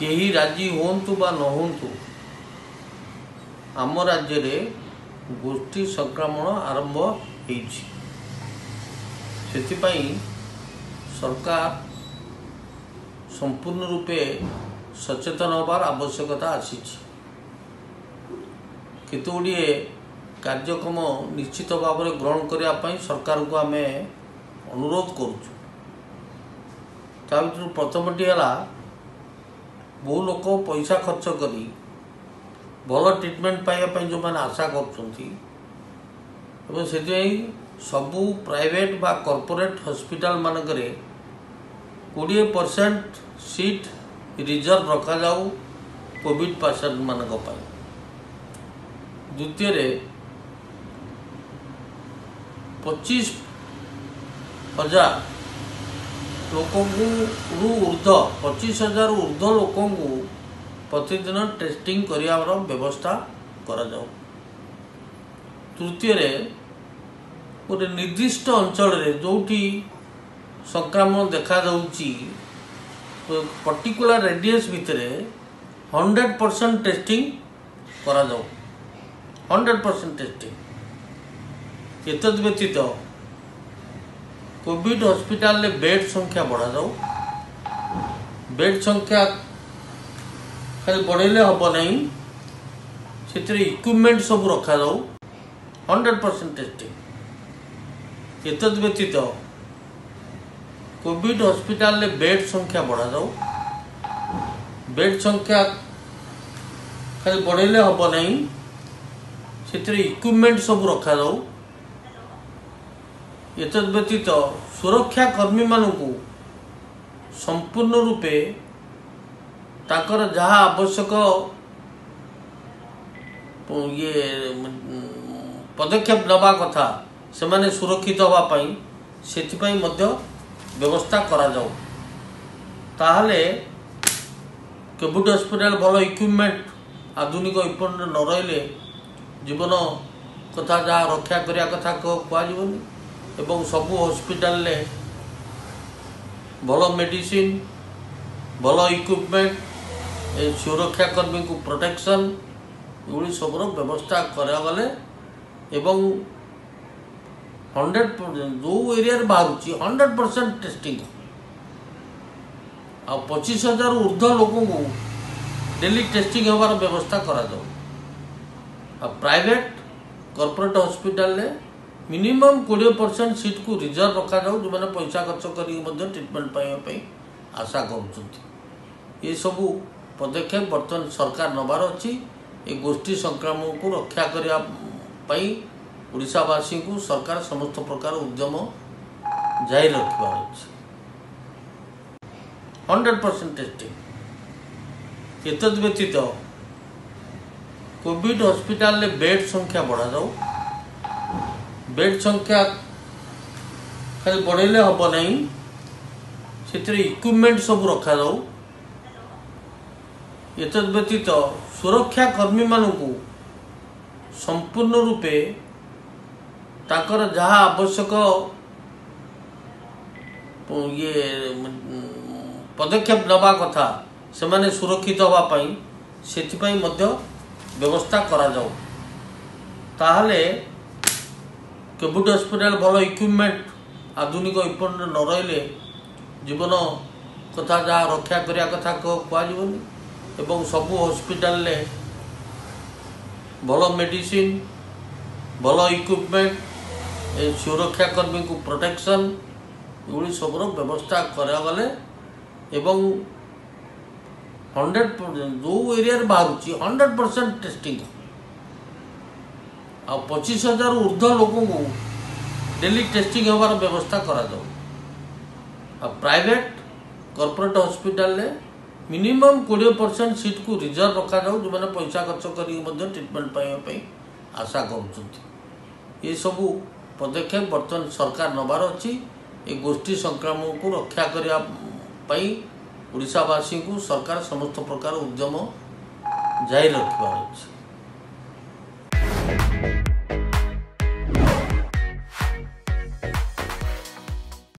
केही राजी होंतु बा न होंतु आम राज्य रे गोष्ठी संक्रमण आरंभ होइछि। सेथिपाई सरकार संपूर्ण रूपे सचेतन होबार आवश्यकता आसीछि। केते गुड़िए कार्यक्रम निश्चित भाव में ग्रहण करने सरकार को आम अनुरोध करुचु। ता भीतर प्रथमटी है बहु लोक पैसा खर्च करी भल ट्रिटमेंट पाइबापी जो मैंने आशा कर सबू प्राइवेट बा कॉर्पोरेट हॉस्पिटल मानकरे 20% सीट रिजर्व रखा जाऊ कोविड पेशेंट मानक पाई। द्वितीय 25,000 लोकों ऊर्ध 25,000 ऊर्ध लोकों प्रतिदिन टेस्टिंग कर व्यवस्था करा जाऊ। तृतीय गोटे निर्दिष्ट अंचल जोटी संक्रमण देखा जाउची पर्टिकुलर रेडियस भितर 100% टेस्टिंग करा जाऊ। 100% टेस्टिंग एतद व्यतीत कोविड हॉस्पिटल ले बेड संख्या बढ़ा जाऊ। बेड संख्या खाली बढ़ेले हम नहीं से इक्विपमेंट सब रखा जाऊ। 100% टेस्टिंग एतद व्यतीत कोविड हॉस्पिटल ले बेड संख्या बढ़ा जाऊ। बेड संख्या खाली बढ़ेले हम नहीं से इक्विपमेंट सब रखा जाऊ। एतद व्यतीत सुरक्षा कर्मी मानू संपूर्ण रूपे ताकर जहाँ आवश्यक ये पदक्षेप नवा कथा से माने सुरक्षित होगापाई से व्यवस्था करा जाऊ। ताहले कोविड हॉस्पिटल भल इक्विपमेंट आधुनिक इक्विपमेंट न रहिले जीवन कथा जहाँ रक्षा करिया कथा कहनी एवं सबू हॉस्पिटल ले भल मेडिसिन भल इक्विपमेंट सुरक्षा कर्मी को प्रोटेक्शन ये सब व्यवस्था करागले एवं 100% जो एरिया बाहर 100% टेस्टिंग आ 25,000 ऊर्ध लोकों को डेली टेस्टिंग होबार व्यवस्था करा जाऊ। प्राइवेट कॉर्पोरेट हॉस्पिटल ले मिनिमम 20% सीट को रिजर्व रखा जाऊ जो मैंने पैसा खर्च कर ट्रिटमेंट पाइबापी आशा कर ये सबू पदक्षेप बर्तमान सरकार नबार अच्छी। ये गोष्ठी संक्रमण को रक्षा करने ओडिशावासी को सरकार समस्त प्रकार उद्यम जारी रखिबार अछि। 100% टेस्टिंग एतद व्यतीत कोविड हॉस्पिटल ले बेड संख्या बढ़ा जाऊ। बेड संख्या खाली बढ़ेले हम नहीं से इक्विपमेंट सब रखा जाऊ। एतद व्यतीत सुरक्षा कर्मी मानू संपूर्ण रूपे ताकर जहाँ आवश्यक ये पदक्षेप नवा कथा से माने सुरक्षित होगापाई से व्यवस्था करा जाऊ। ताहले कोविड हॉस्पिटल भल इक्विपमेंट आधुनिक इक्विपमेंट न रहिले जीवन कथा जहाँ रक्षा करिया कथा कहनी एवं सबू हॉस्पिटल ले भल मेडिसिन भल इक्विपमेंट सुरक्षा कर्मी को प्रोटेक्शन ये सब व्यवस्था करागले एवं 100% जो एरिया बाहर 100% टेस्टिंग आ 25,000 ऊर्ध लोकों को डेली टेस्टिंग होबार व्यवस्था करा जाऊ। प्राइवेट कॉर्पोरेट हॉस्पिटल ले मिनिमम 20% सीट को रिजर्व रखा जाऊ जो मैंने पैसा खर्च कर ट्रिटमेंट पाइबापी आशा कर ये सबू पदक्षेप बर्तमान सरकार नबार अच्छी। ये गोष्ठी संक्रमण को रक्षा करने ओडिशावासी को सरकार समस्त प्रकार उद्यम जारी रखिबार अछि।